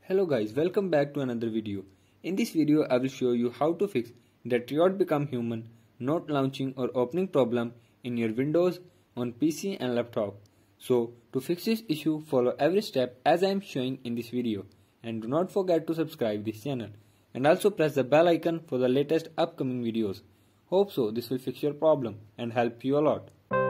Hello guys, welcome back to another video. In this video I will show you how to fix the Triod Become Human not launching or opening problem in your Windows on PC and laptop. So to fix this issue, follow every step as I am showing in this video, and do not forget to subscribe this channel and also press the bell icon for the latest upcoming videos. Hope so this will fix your problem and help you a lot.